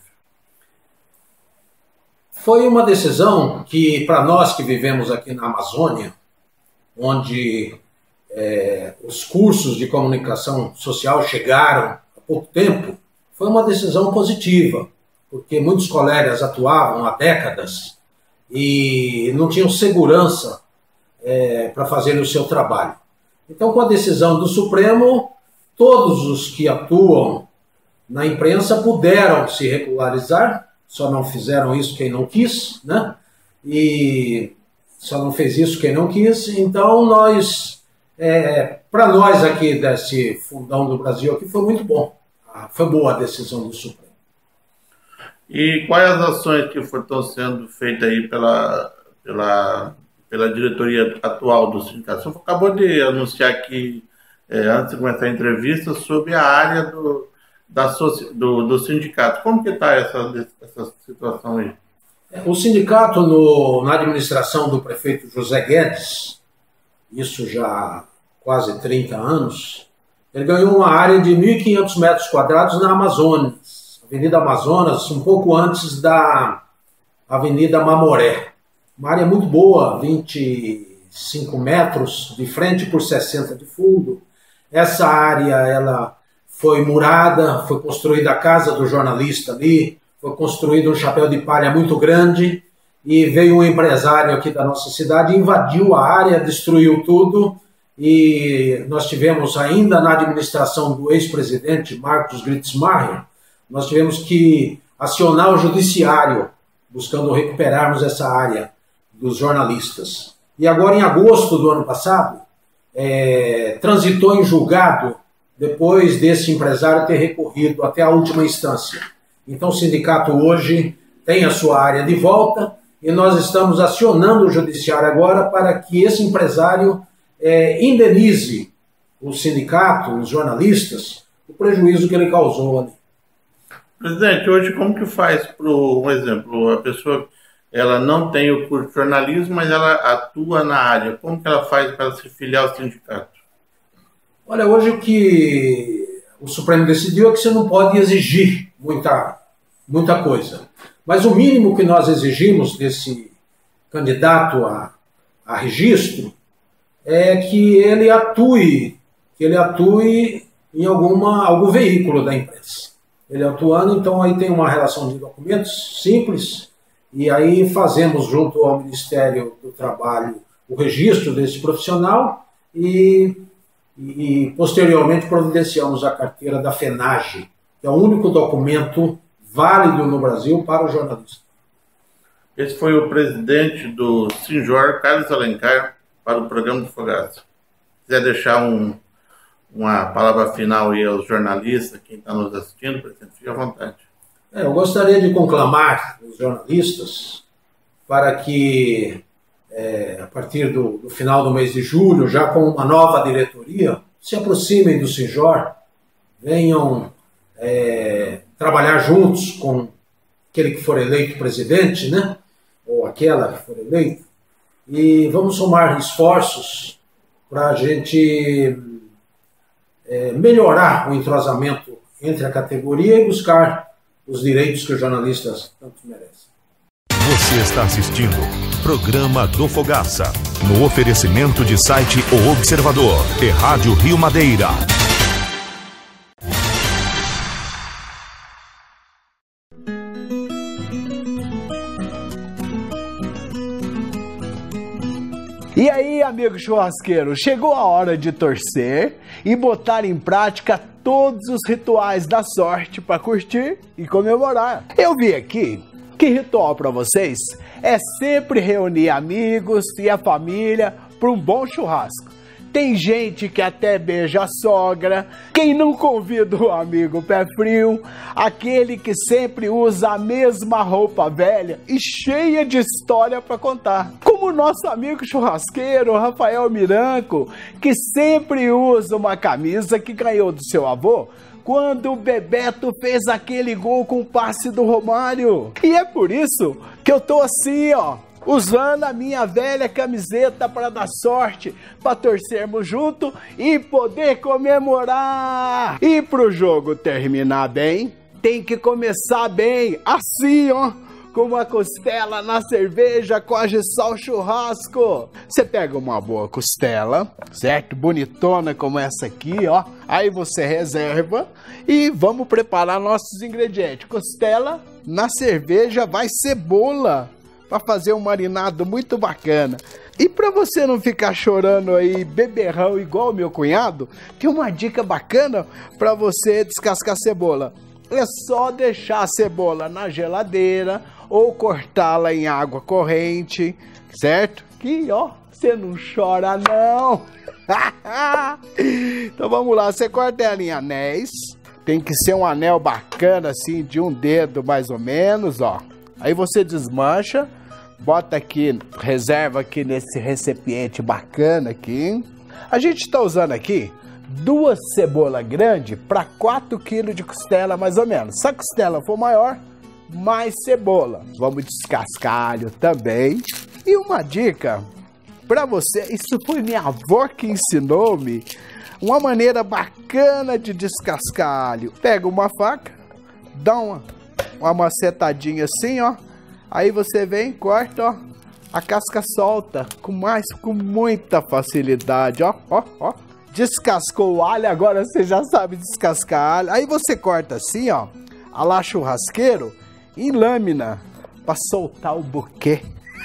Foi uma decisão que, para nós que vivemos aqui na Amazônia, onde é, os cursos de comunicação social chegaram há pouco tempo, foi uma decisão positiva, porque muitos colegas atuavam há décadas e não tinham segurança é, para fazer o seu trabalho. Então, com a decisão do Supremo, todos os que atuam na imprensa puderam se regularizar, só não fizeram isso quem não quis, né? E só não fez isso quem não quis. Então, nós, é, para nós aqui desse fundão do Brasil, aqui foi muito bom. Foi boa a decisão do Supremo. E quais as ações que estão sendo feitas aí pela, pela, pela diretoria atual do sindicato? Você acabou de anunciar aqui, é, antes de começar a entrevista, sobre a área do, da, do, do sindicato. Como que está essa, essa situação aí? O sindicato, no, na administração do prefeito José Guedes, isso já há quase trinta anos, ele ganhou uma área de mil e quinhentos metros quadrados na Amazonas, Avenida Amazonas, um pouco antes da Avenida Mamoré. Uma área muito boa, vinte e cinco metros de frente por sessenta de fundo. Essa área ela foi murada, foi construída a casa do jornalista ali, foi construído um chapéu de palha muito grande e veio um empresário aqui da nossa cidade, invadiu a área, destruiu tudo e nós tivemos ainda na administração do ex-presidente Marcos Gritzmacher, nós tivemos que acionar o judiciário buscando recuperarmos essa área dos jornalistas. E agora em agosto do ano passado, é, transitou em julgado depois desse empresário ter recorrido até a última instância. Então o sindicato hoje tem a sua área de volta e nós estamos acionando o judiciário agora para que esse empresário é, indenize o sindicato, os jornalistas, o prejuízo que ele causou ali. Presidente, hoje como que faz, para um exemplo, a pessoa ela não tem o curso de jornalismo, mas ela atua na área, como que ela faz para se filiar ao sindicato? Olha, hoje o que o Supremo decidiu é que você não pode exigir muita, muita coisa. Mas o mínimo que nós exigimos desse candidato a, a registro é que ele atue, que ele atue em alguma, algum veículo da imprensa. Ele atuando, então aí tem uma relação de documentos simples, e aí fazemos junto ao Ministério do Trabalho o registro desse profissional e, e posteriormente providenciamos a carteira da FENAGE, que é o único documento válido no Brasil para o jornalista. Esse foi o presidente do Sinjor, Carlos Alencar, para o programa do Fogaça. Se quiser deixar um, uma palavra final aí aos jornalistas, quem está nos assistindo, presidente, fique à vontade. É, eu gostaria de conclamar os jornalistas para que, é, a partir do, do final do mês de julho, já com uma nova diretoria, se aproximem do Sinjor, venham é, trabalhar juntos com aquele que for eleito presidente, né? Ou aquela que for eleita, e vamos somar esforços para a gente é, melhorar o entrosamento entre a categoria e buscar os direitos que os jornalistas tanto merecem. Você está assistindo Programa do Fogaça, no oferecimento de site O Observador e Rádio Rio Madeira. E aí, amigo churrasqueiro, chegou a hora de torcer e botar em prática todos os rituais da sorte para curtir e comemorar. Eu vi aqui que ritual para vocês é sempre reunir amigos e a família para um bom churrasco. Tem gente que até beija a sogra, quem não convida o amigo pé frio, aquele que sempre usa a mesma roupa velha e cheia de história para contar. Como o nosso amigo churrasqueiro Rafael Miranco, que sempre usa uma camisa que ganhou do seu avô quando o Bebeto fez aquele gol com o passe do Romário. E é por isso que eu tô assim, ó, usando a minha velha camiseta para dar sorte, para torcermos junto e poder comemorar. E pro jogo terminar bem, tem que começar bem, assim, ó, com uma costela na cerveja com a Gessal Churrasco. Você pega uma boa costela, certo? Bonitona como essa aqui, ó. Aí você reserva e vamos preparar nossos ingredientes. Costela, na cerveja vai cebola, para fazer um marinado muito bacana. E para você não ficar chorando aí, beberrão igual o meu cunhado, tem uma dica bacana para você descascar a cebola. É só deixar a cebola na geladeira ou cortá-la em água corrente, certo? Que, ó, você não chora não. Então vamos lá, você corta ela em anéis. Tem que ser um anel bacana assim, de um dedo mais ou menos, ó. Aí você desmancha, bota aqui, reserva aqui nesse recipiente bacana aqui. A gente está usando aqui duas cebolas grandes para quatro quilos de costela mais ou menos. Se a costela for maior, mais cebola. Vamos descascar alho também. E uma dica para você, isso foi minha avó que ensinou-me, uma maneira bacana de descascar alho. Pega uma faca, dá uma, uma macetadinha assim, ó. Aí você vem, corta, ó, a casca solta, com mais, com muita facilidade, ó, ó, ó. Descascou o alho, agora você já sabe descascar alho. Aí você corta assim, ó, a lá churrasqueiro, em lâmina, pra soltar o buquê.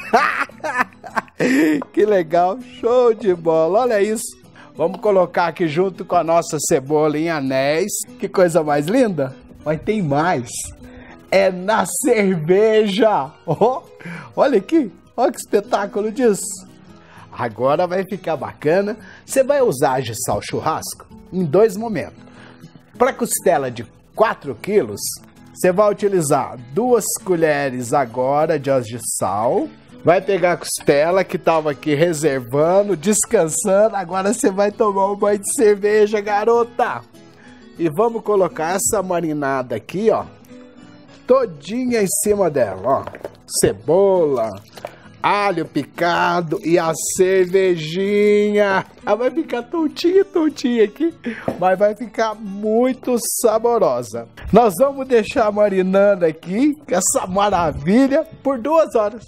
Que legal, show de bola, olha isso. Vamos colocar aqui junto com a nossa cebola em anéis. Que coisa mais linda. Mas tem mais. É na cerveja. Oh, olha aqui, olha que espetáculo disso. Agora vai ficar bacana. Você vai usar a Gessal Churrasco em dois momentos. Para costela de quatro quilos, você vai utilizar duas colheres agora de Gessal. Vai pegar a costela que estava aqui reservando, descansando. Agora você vai tomar um banho de cerveja, garota. E vamos colocar essa marinada aqui, ó, todinha em cima dela, ó. Cebola, alho picado e a cervejinha. Ela vai ficar tontinha, tontinha aqui, mas vai ficar muito saborosa. Nós vamos deixar marinando aqui, essa maravilha, por duas horas.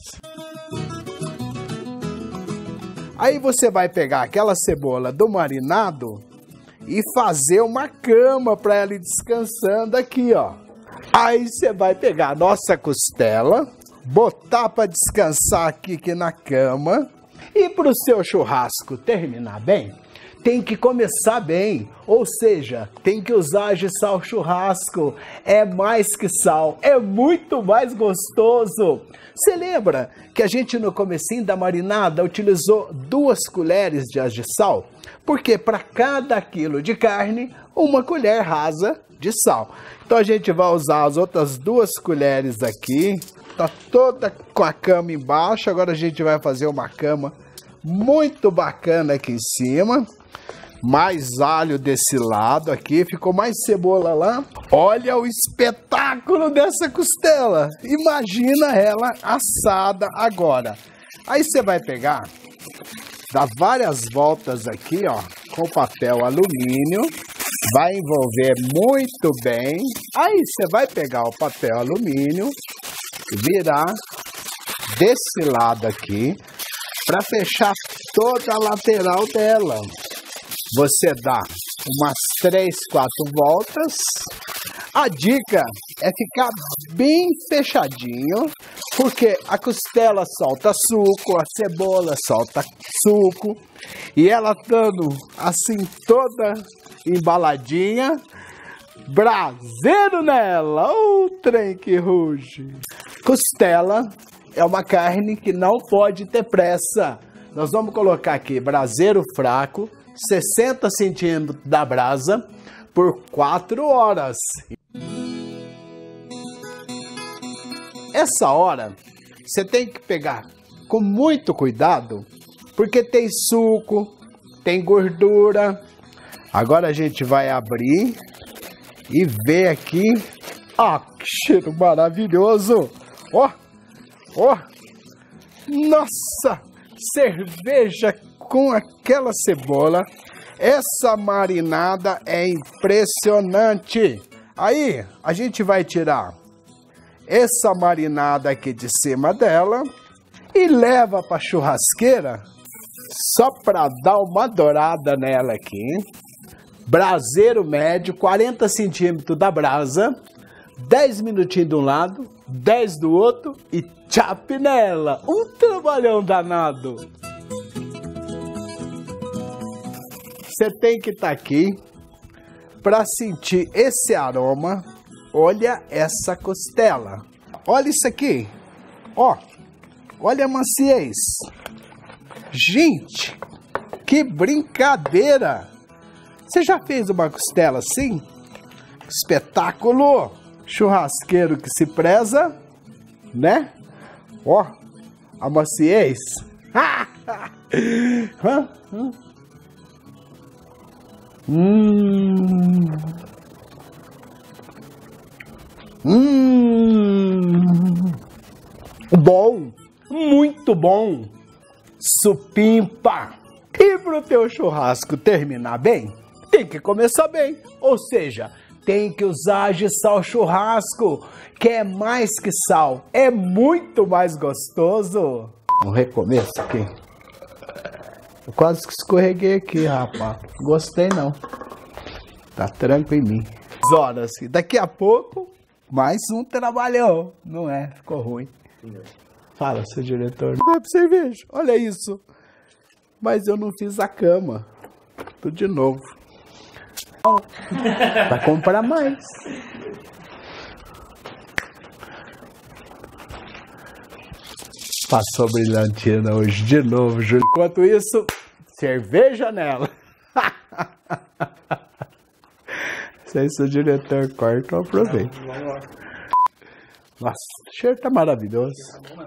Aí você vai pegar aquela cebola do marinado e fazer uma cama para ela ir descansando aqui, ó. Aí você vai pegar a nossa costela, botar para descansar aqui, aqui na cama. E para o seu churrasco terminar bem, tem que começar bem. Ou seja, tem que usar a Gessal Churrasco. É mais que sal, é muito mais gostoso. Você lembra que a gente no comecinho da marinada utilizou duas colheres de Gessal? Porque para cada quilo de carne, uma colher rasa de sal. Então a gente vai usar as outras duas colheres aqui. tá toda com a cama embaixo. Agora a gente vai fazer uma cama muito bacana aqui em cima. Mais alho desse lado aqui, ficou mais cebola lá. Olha o espetáculo dessa costela. Imagina ela assada agora. Aí você vai pegar, dá várias voltas aqui, ó, com papel alumínio. Vai envolver muito bem. Aí você vai pegar o papel alumínio, virar desse lado aqui, para fechar toda a lateral dela. Você dá umas três, quatro voltas. A dica é ficar bem fechadinho, porque a costela solta suco, a cebola solta suco, e ela estando assim toda embaladinha, braseiro nela, o trem que ruge. Costela é uma carne que não pode ter pressa. Nós vamos colocar aqui braseiro fraco, sessenta centímetros da brasa por quatro horas. Essa hora você tem que pegar com muito cuidado, porque tem suco, tem gordura. Agora a gente vai abrir e ver aqui. Ah, que cheiro maravilhoso! Ó, ó, nossa, cerveja com aquela cebola. Essa marinada é impressionante. Aí a gente vai tirar essa marinada aqui de cima dela e leva para churrasqueira só para dar uma dourada nela aqui. Braseiro médio, quarenta centímetros da brasa, dez minutinhos de um lado, dez do outro e chape nela. Um trabalhão danado. Você tem que estar aqui para sentir esse aroma. Olha essa costela. Olha isso aqui. Ó, olha a maciez. Gente, que brincadeira. Você já fez uma costela assim? Espetáculo. Churrasqueiro que se preza, né? Ó, a maciez. Hã? Hã? Hum. Hum. Bom, muito bom. Supimpa. E pro teu churrasco terminar bem, tem que começar bem. Ou seja, tem que usar de sal churrasco, que é mais que sal, é muito mais gostoso. Um recomeço aqui. Eu quase que escorreguei aqui, rapaz. Gostei não. Tá tranco em mim. Horas. E daqui a pouco, mais um trabalhou. Não é? Ficou ruim. Fala, seu diretor. Não bebe cerveja. Olha isso. Mas eu não fiz a cama. Tudo de novo. Vai comprar mais. Passou brilhantina hoje de novo, Júlio. Enquanto isso, cerveja nela. Se aí o diretor corta, eu aproveito. Nossa, o cheiro tá maravilhoso.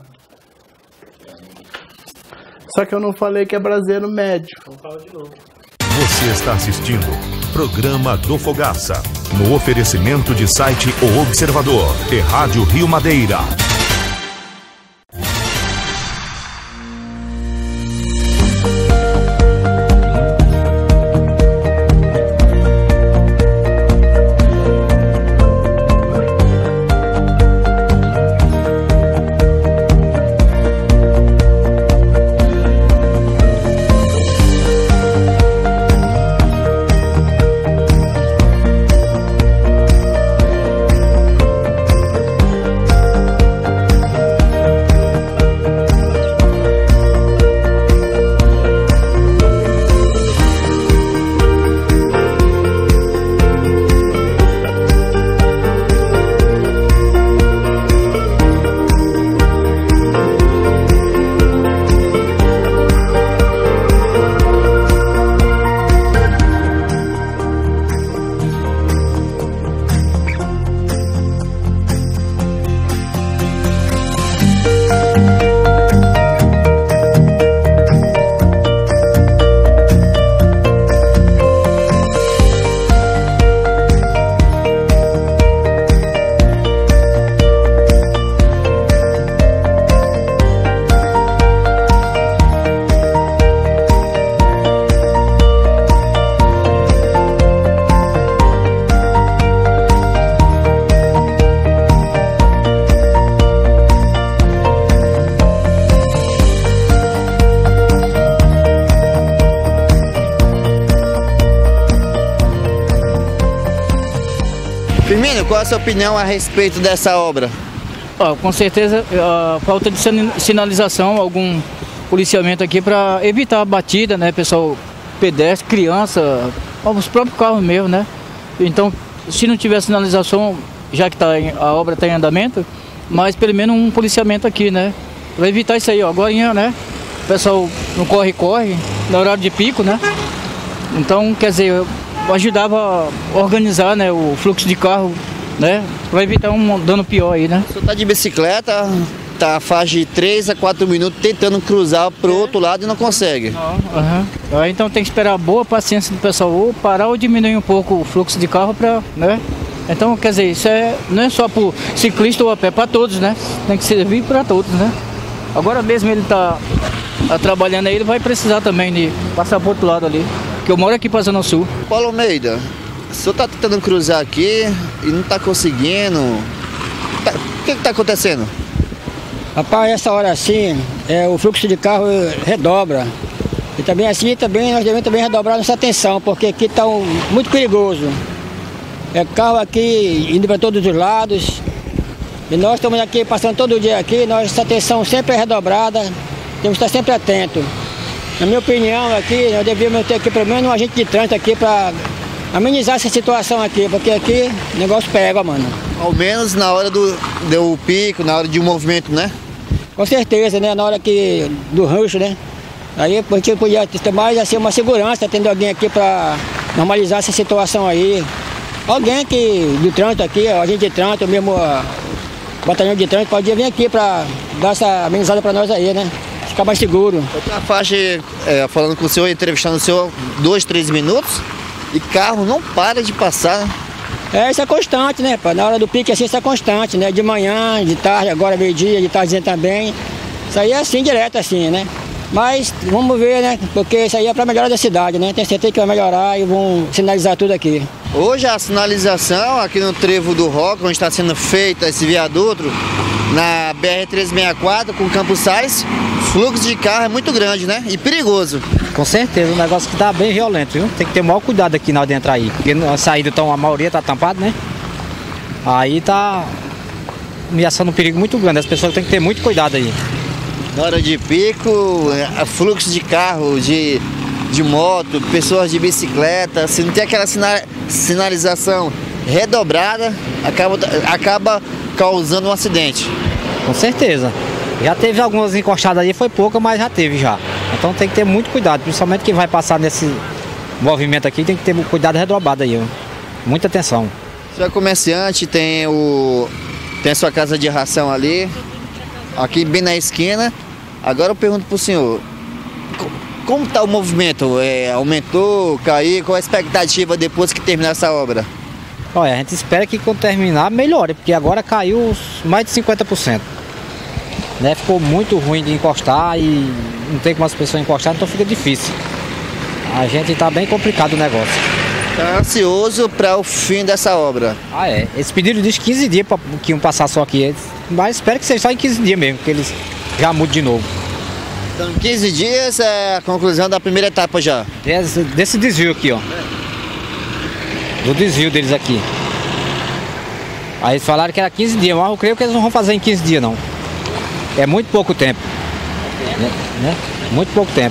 Só que eu não falei que é braseiro médio. Vamos falar de novo. Você está assistindo Programa do Fogaça, no oferecimento de site O Observador e Rádio Rio Madeira. qual é a sua opinião a respeito dessa obra? Ah, com certeza, a falta de sinalização, algum policiamento aqui para evitar a batida, né, pessoal, pedestre, criança, os próprios carros mesmo, né? Então, se não tiver sinalização, já que tá em, a obra está em andamento, mas pelo menos um policiamento aqui, né? Para evitar isso aí, ó, agora, né? O pessoal não corre-corre, no horário de pico, né? Então, quer dizer, ajudava a organizar, né, o fluxo de carro, né? Para evitar um dano pior aí, né? Você tá de bicicleta, tá faz de três a quatro minutos tentando cruzar pro outro lado e não consegue. Uhum. Então tem que esperar a boa paciência do pessoal ou parar ou diminuir um pouco o fluxo de carro para, né? Então, quer dizer, isso é, não é só para o ciclista ou a pé, para todos, né? Tem que servir para todos, né? Agora mesmo ele tá, tá trabalhando aí, ele vai precisar também de passar pro outro lado ali, que eu moro aqui para a Zona Sul. Paulo Almeida, o senhor tá tentando cruzar aqui e não tá conseguindo. Tá, o que que tá acontecendo? Rapaz, essa hora assim, é, o fluxo de carro redobra. E também assim, também nós devemos também redobrar nossa atenção, porque aqui está um, muito perigoso. É carro aqui indo para todos os lados. E nós estamos aqui, passando todo dia aqui, nossa atenção sempre é redobrada, temos que estar sempre atentos. Na minha opinião aqui, nós devíamos ter aqui pelo menos um agente de trânsito aqui para amenizar essa situação aqui, porque aqui o negócio pega, mano. Ao menos na hora do, do pico, na hora de um movimento, né? Com certeza, né? Na hora que, do rancho, né? Aí a gente podia ter mais assim, uma segurança, tendo alguém aqui para normalizar essa situação aí. Alguém que do trânsito aqui, a gente de trânsito, mesmo a batalhão de trânsito, podia vir aqui para dar essa amenizada para nós aí, né? Ficar mais seguro. Eu tô na faixa, é, falando com o senhor, entrevistando o senhor, dois, três minutos, e carro não para de passar, né? É, isso é constante, né? Na hora do pique assim, isso é constante, né? De manhã, de tarde, agora meio-dia, de tarde também. Isso aí é assim, direto assim, né? Mas vamos ver, né? Porque isso aí é para melhorar da cidade, né? Tenho certeza que vai melhorar e vão sinalizar tudo aqui. Hoje a sinalização aqui no Trevo do Roca, onde está sendo feito esse viaduto, na B R trezentos e sessenta e quatro com Campos Sais, fluxo de carro é muito grande, né? E perigoso. Com certeza, um negócio que tá bem violento, viu? Tem que ter o maior cuidado aqui na hora de entrar aí, porque a saída, então, a maioria tá tampada, né? Aí tá ameaçando um perigo muito grande, as pessoas têm que ter muito cuidado aí. Na hora de pico, fluxo de carro, de, de moto, pessoas de bicicleta, se não tem aquela sina, sinalização redobrada, acaba, acaba causando um acidente. Com certeza. Já teve algumas encostadas aí, foi pouca, mas já teve já. Então tem que ter muito cuidado, principalmente quem vai passar nesse movimento aqui, tem que ter um cuidado redobrado aí, ó. Muita atenção. Você é comerciante, tem, o, tem a sua casa de ração ali, aqui bem na esquina. Agora eu pergunto pro senhor, como está o movimento? É, aumentou, caiu? Qual a expectativa depois que terminar essa obra? Olha, a gente espera que quando terminar melhore, porque agora caiu mais de cinquenta por cento. Né? Ficou muito ruim de encostar e não tem como as pessoas encostar, então fica difícil. A gente está bem complicado o negócio. Está ansioso para o fim dessa obra? Ah, é. Eles pediram de quinze dias para que iam passar só aqui, mas espero que seja só em quinze dias mesmo, que eles já mudem de novo. Então, quinze dias é a conclusão da primeira etapa já? Desse, desse desvio aqui, ó. Do desvio deles aqui. Aí eles falaram que era quinze dias, mas eu creio que eles não vão fazer em quinze dias, não. É muito pouco tempo. Né? Né? Muito pouco tempo.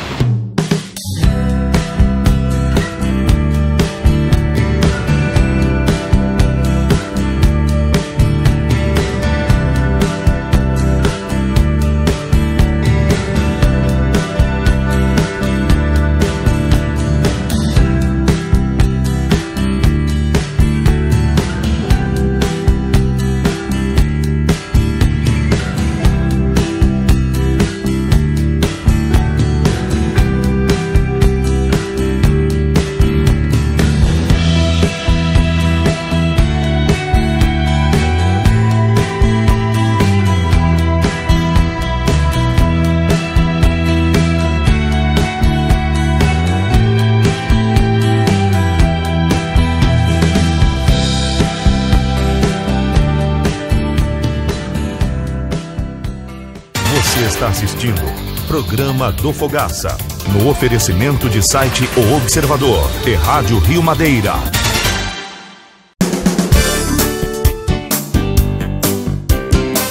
Você está assistindo Programa do Fogaça, no oferecimento de site O Observador e Rádio Rio Madeira.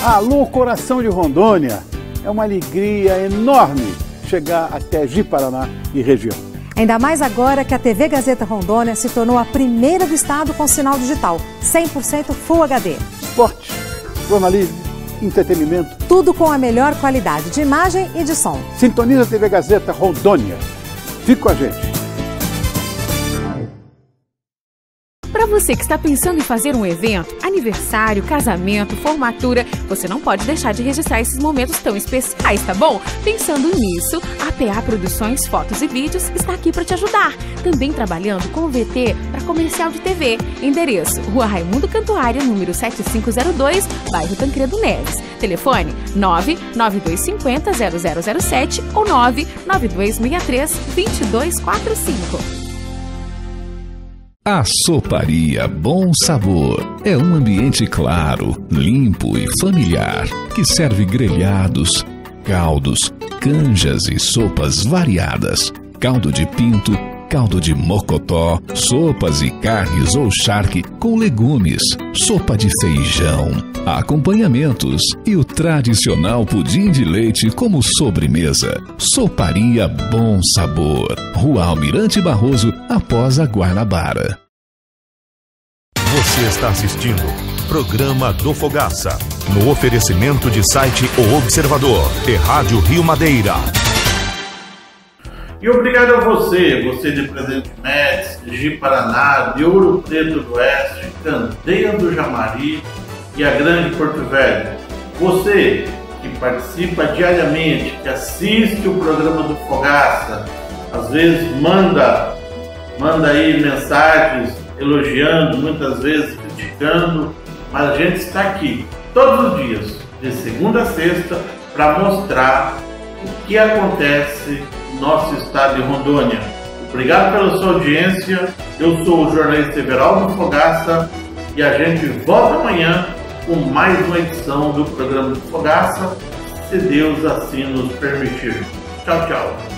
Alô, coração de Rondônia! É uma alegria enorme chegar até Ji-Paraná e região. Ainda mais agora que a T V Gazeta Rondônia se tornou a primeira do estado com sinal digital, cem por cento Full H D. Esporte, jornalismo, entretenimento. Tudo com a melhor qualidade de imagem e de som. Sintoniza a T V Gazeta Rondônia. Fique com a gente. Para você que está pensando em fazer um evento, aniversário, casamento, formatura, você não pode deixar de registrar esses momentos tão especiais, tá bom? Pensando nisso, a P A Produções Fotos e Vídeos está aqui para te ajudar. Também trabalhando com o V T para comercial de T V. Endereço: Rua Raimundo Cantuária, número sete cinco zero dois, bairro Tancredo Neves. Telefone nove nove dois cinco zero zero zero zero sete ou nove nove dois seis três dois dois quatro cinco. A Soparia Bom Sabor é um ambiente claro, limpo e familiar que serve grelhados, caldos, canjas e sopas variadas. Caldo de pinto, caldo de mocotó, sopas e carnes ou charque com legumes, sopa de feijão, acompanhamentos e o tradicional pudim de leite como sobremesa. Soparia Bom Sabor, Rua Almirante Barroso, após a Guanabara. Você está assistindo Programa do Fogaça, no oferecimento de site O Observador e Rádio Rio Madeira. E obrigado a você, você de Presidente Médici, de Ji-Paraná, de Ouro Preto do Oeste, Candeia do Jamari e a Grande Porto Velho. Você que participa diariamente, que assiste o programa do Fogaça, às vezes manda, manda aí mensagens elogiando, muitas vezes criticando, mas a gente está aqui todos os dias, de segunda a sexta, para mostrar o que acontece no nosso estado de Rondônia. Obrigado pela sua audiência. Eu sou o jornalista Everaldo Fogaça e a gente volta amanhã com mais uma edição do programa do Fogaça, se Deus assim nos permitir. Tchau, tchau.